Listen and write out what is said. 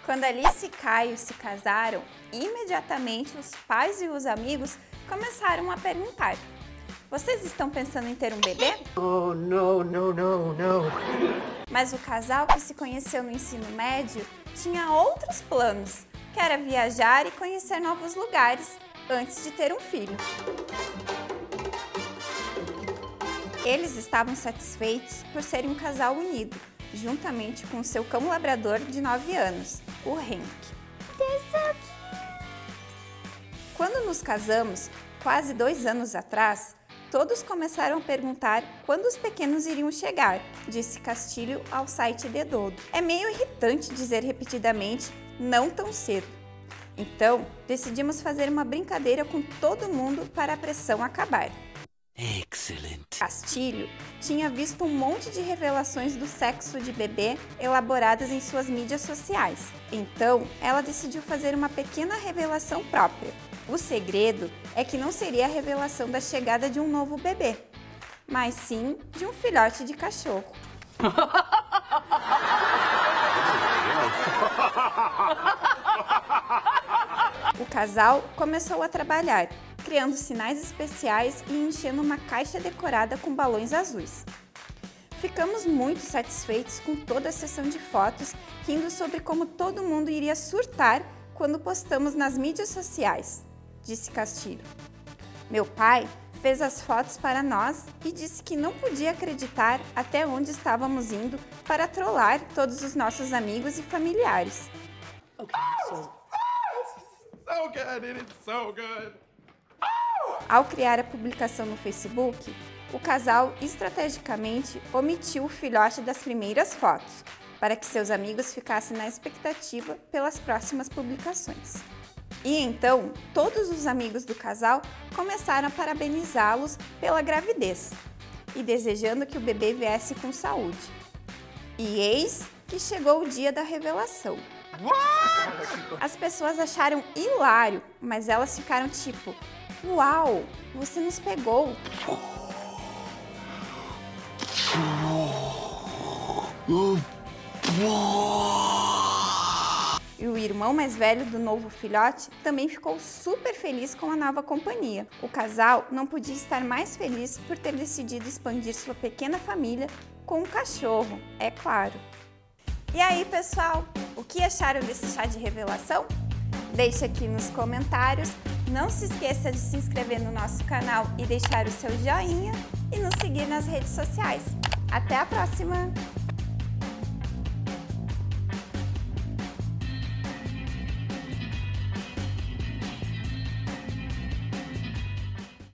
Quando Alice e Caio se casaram, imediatamente os pais e os amigos começaram a perguntar: vocês estão pensando em ter um bebê? Oh, não, não, não, não. Mas o casal que se conheceu no ensino médio tinha outros planos, que era viajar e conhecer novos lugares antes de ter um filho. Eles estavam satisfeitos por serem um casal unido, juntamente com seu cão labrador de 9 anos, o Hank. Quando nos casamos, quase 2 anos atrás, todos começaram a perguntar quando os pequenos iriam chegar, disse Castilho ao site Dedodo. É meio irritante dizer repetidamente não tão cedo. Então, decidimos fazer uma brincadeira com todo mundo para a pressão acabar. Excelente. Castilho tinha visto um monte de revelações do sexo de bebê elaboradas em suas mídias sociais. Então, ela decidiu fazer uma pequena revelação própria. O segredo é que não seria a revelação da chegada de um novo bebê, mas sim de um filhote de cachorro. O casal começou a trabalhar, criando sinais especiais e enchendo uma caixa decorada com balões azuis. Ficamos muito satisfeitos com toda a sessão de fotos, rindo sobre como todo mundo iria surtar quando postamos nas mídias sociais, disse Castilho. Meu pai fez as fotos para nós e disse que não podia acreditar até onde estávamos indo para trollar todos os nossos amigos e familiares. So good, it is so good. Ao criar a publicação no Facebook, o casal estrategicamente omitiu o filhote das primeiras fotos, para que seus amigos ficassem na expectativa pelas próximas publicações. E então, todos os amigos do casal começaram a parabenizá-los pela gravidez e desejando que o bebê viesse com saúde. E eis que chegou o dia da revelação. As pessoas acharam hilário, mas elas ficaram tipo: uau, você nos pegou! E o irmão mais velho do novo filhote também ficou super feliz com a nova companhia. O casal não podia estar mais feliz por ter decidido expandir sua pequena família com um cachorro, é claro. E aí, pessoal, o que acharam desse chá de revelação? Deixe aqui nos comentários. Não se esqueça de se inscrever no nosso canal e deixar o seu joinha e nos seguir nas redes sociais. Até a próxima!